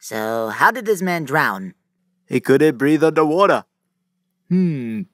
So how did this man drown? He couldn't breathe underwater.